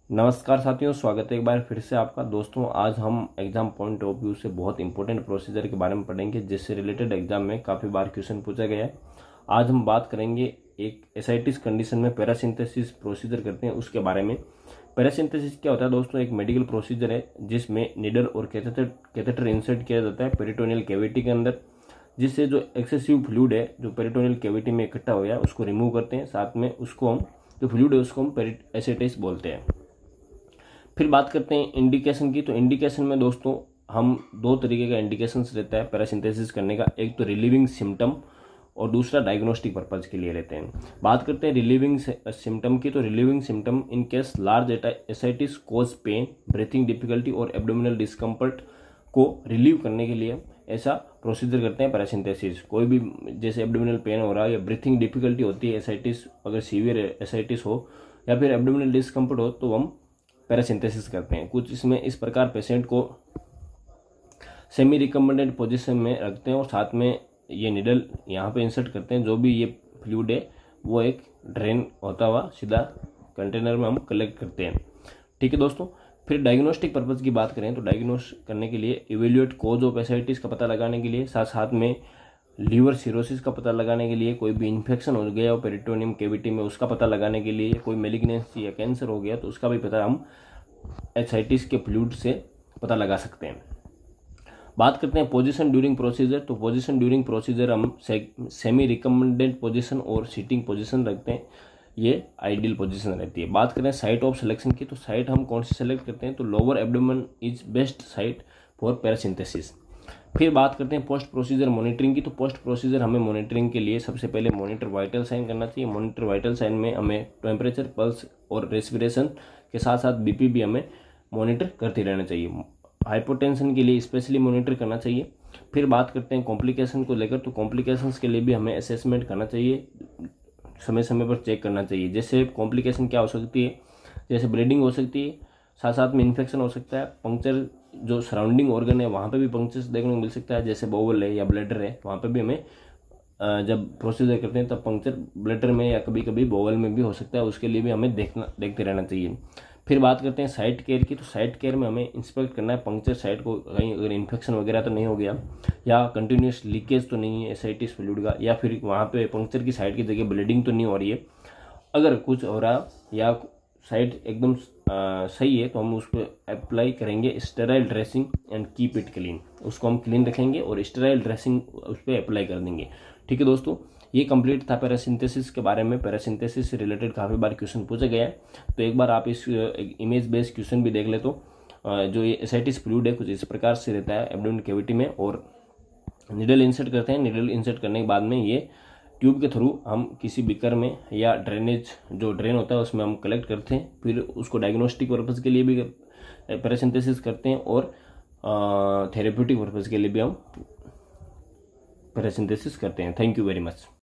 नमस्कार साथियों, स्वागत है एक बार फिर से आपका। दोस्तों, आज हम एग्जाम पॉइंट ऑफ व्यू से बहुत इंपॉर्टेंट प्रोसीजर के बारे में पढ़ेंगे जिससे रिलेटेड एग्जाम में काफ़ी बार क्वेश्चन पूछा गया है। आज हम बात करेंगे एक एसाइटिस कंडीशन में पैरासिंथेसिस प्रोसीजर करते हैं उसके बारे में। पैरासिंथेसिस क्या होता है दोस्तों? एक मेडिकल प्रोसीजर है जिसमें निडल और कैथेटर इंसर्ट किया जाता है पेरिटोनियल कैविटी के अंदर, जिससे जो एक्सेसिव फ्लूइड है जो पेरिटोनियल कैविटी में इकट्ठा हो गया उसको रिमूव करते हैं। साथ में उसको हम जो फ्लूइड है उसको हम एसाइटिस बोलते हैं। फिर बात करते हैं इंडिकेशन की। तो इंडिकेशन में दोस्तों हम दो तरीके का इंडिकेशंस रहता है पैरासिंथेसिस करने का। एक तो रिलीविंग सिम्टम और दूसरा डायग्नोस्टिक पर्पज के लिए रहते हैं। बात करते हैं रिलीविंग सिम्टम की। तो relieving symptom in case large ascites cause pain, breathing difficulty और एब्डोमिनल डिस्कम्फर्ट को रिलीव करने के लिए ऐसा प्रोसीजर करते हैं पैरासिंथेसिस। कोई भी जैसे एब्डोमिनल पेन हो रहा है या ब्रीथिंग डिफिकल्टी होती है, एसाइटिस अगर सीवियर एसाइटिस हो या फिर एब्डोमिनल डिस्कम्फर्ट हो तो हम पैरासिंथेसिस करते हैं। कुछ इसमें इस प्रकार पेशेंट को सेमी रिकमेंडेड पोजीशन में रखते हैं और साथ में ये निडल यहाँ पे इंसर्ट करते हैं। जो भी ये फ्लूइड है वो एक ड्रेन होता हुआ सीधा कंटेनर में हम कलेक्ट करते हैं। ठीक है दोस्तों। फिर डायग्नोस्टिक पर्पज की बात करें तो डायग्नोस करने के लिए इवेल्युएट कोज ऑफ एसाइटिस का पता लगाने के लिए, साथ साथ में लीवर सिरोसिस का पता लगाने के लिए, कोई भी इन्फेक्शन हो गया हो पेरिटोनियम कैविटी में उसका पता लगाने के लिए, कोई मेलिग्नेंसी या कैंसर हो गया तो उसका भी पता हम एसाइटिस के फ्लूइड से पता लगा सकते हैं। बात करते हैं पोजीशन ड्यूरिंग प्रोसीजर। तो पोजीशन ड्यूरिंग प्रोसीजर हम सेमी रिकमेंडेड पोजीशन और सीटिंग पोजीशन रखते हैं। ये आइडियल पोजीशन रहती है। बात करें साइट ऑफ सिलेक्शन की, तो साइट हम कौन सी सेलेक्ट करते हैं? तो lower abdomen is best site for paracentesis. फिर बात करते हैं पोस्ट प्रोसीजर मॉनिटरिंग की। तो पोस्ट प्रोसीजर हमें मॉनिटरिंग के लिए सबसे पहले मॉनिटर वाइटल साइन करना चाहिए। मॉनिटर वाइटल साइन में हमें टेम्परेचर, पल्स और रेस्पिरेशन के साथ साथ बीपी भी हमें मॉनिटर करते रहना चाहिए। हाइपोटेंशन के लिए स्पेशली मॉनिटर करना चाहिए। फिर बात करते हैं कॉम्प्लिकेशन को लेकर। तो कॉम्प्लिकेशंस के लिए भी हमें असेसमेंट करना चाहिए, समय समय पर चेक करना चाहिए। जैसे कॉम्प्लिकेशन क्या हो सकती है? जैसे ब्लीडिंग हो सकती है, साथ साथ में इन्फेक्शन हो सकता है, पंक्चर जो सराउंडिंग ऑर्गन है वहाँ पे भी पंक्चर्स देखने को मिल सकता है, जैसे बोवल है या ब्लैडर है, वहाँ पे भी हमें जब प्रोसीजर करते हैं तब पंक्चर ब्लैडर में या कभी कभी बोवल में भी हो सकता है। उसके लिए भी हमें देखते रहना चाहिए। फिर बात करते हैं साइट केयर की। तो साइट केयर में हमें इंस्पेक्ट करना है पंक्चर साइट को, कहीं अगर इन्फेक्शन वगैरह तो नहीं हो गया या कंटिन्यूस लीकेज तो नहीं है एसाइटिस फ्लूइड का, या फिर वहाँ पे पंक्चर की साइड की जगह ब्लीडिंग तो नहीं हो रही है। अगर कुछ हो रहा या साइड एकदम सही है तो हम उस पर अप्लाई करेंगे sterile dressing and keep it clean. उसको हम क्लीन रखेंगे और स्टेराइल ड्रेसिंग उस पर अप्लाई कर देंगे। ठीक है दोस्तों, ये कंप्लीट था पैरासिंथेसिस के बारे में। पैरासिंथेसिस से रिलेटेड काफ़ी बार क्वेश्चन पूछा गया है, तो एक बार आप इस इमेज बेस्ड क्वेश्चन भी देख ले। तो जो ये एसाइटिस फ्लूइड है कुछ इस प्रकार से रहता है एब्डोमेन कैविटी में, और निडल इंसर्ट करते हैं। निडल इंसर्ट करने के बाद में ये ट्यूब के थ्रू हम किसी बिकर में या ड्रेनेज जो ड्रेन होता है उसमें हम कलेक्ट करते हैं। फिर उसको डायग्नोस्टिक पर्पज़ के लिए भी पैरासिंथेसिस करते हैं और थेरेप्यूटिक पर्पज़ के लिए भी हम पैरासिंथेसिस करते हैं। Thank you very much.